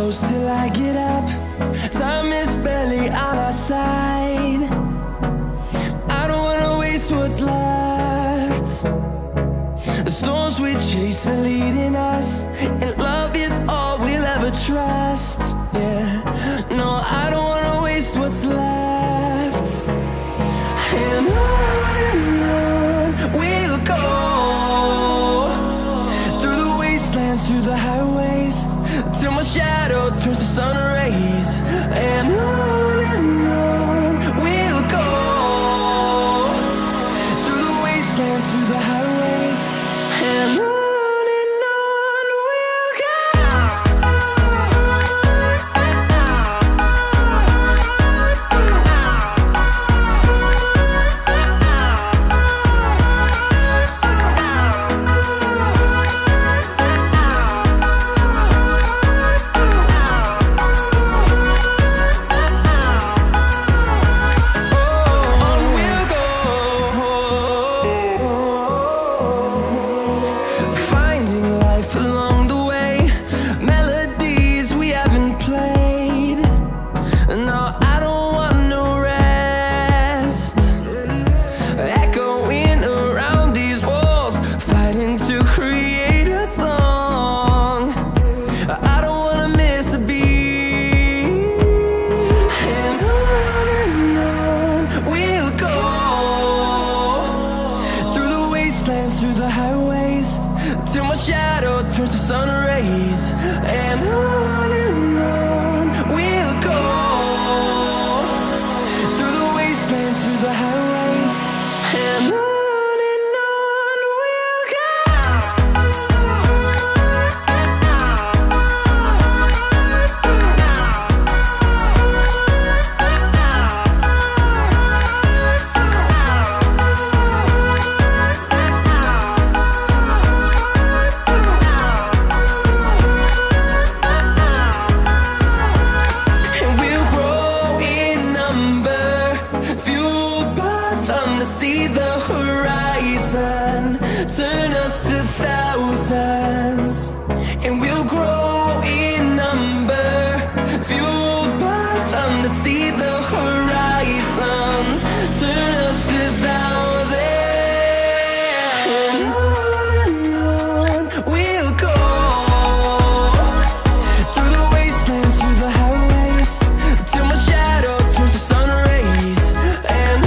close till I get up. Time is barely on our side. I don't wanna waste what's left. The storms we chase are leading us, and love is all we'll ever trust. Yeah, no, I don't wanna waste what's left. And on we'll go, through the wastelands, through the highways, till my shadow turns to sun rays. And on we'll go, through the wastelands, through the highways, and on we'll go. Through the highways, till my shadow turns to sun rays. And on we'll go, through the wastelands, through the highways, and on we'll go. See the horizon, turn us to thousands, and we'll grow in number, fueled by them. To see the horizon, turn us to thousands, and on we'll go, through the wastelands, through the highways, till my shadow turns to sun rays. And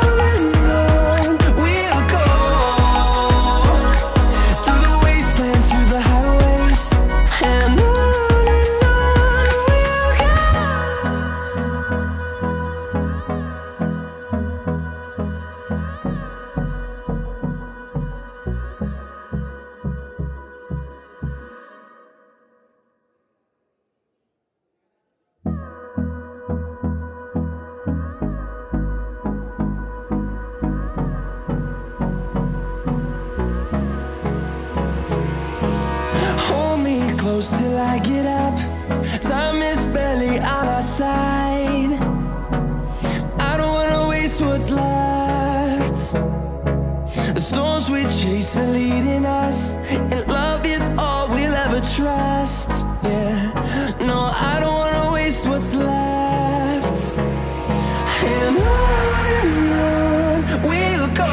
close till I get up. Time is barely on our side. I don't wanna waste what's left. The storms we chase are leading us, and love is all we'll ever trust. Yeah, no, I don't wanna waste what's left. And on we'll go,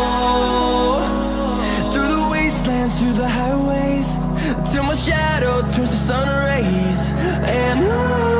through the wastelands, through the highways, till my shadow turns to sun rays. And on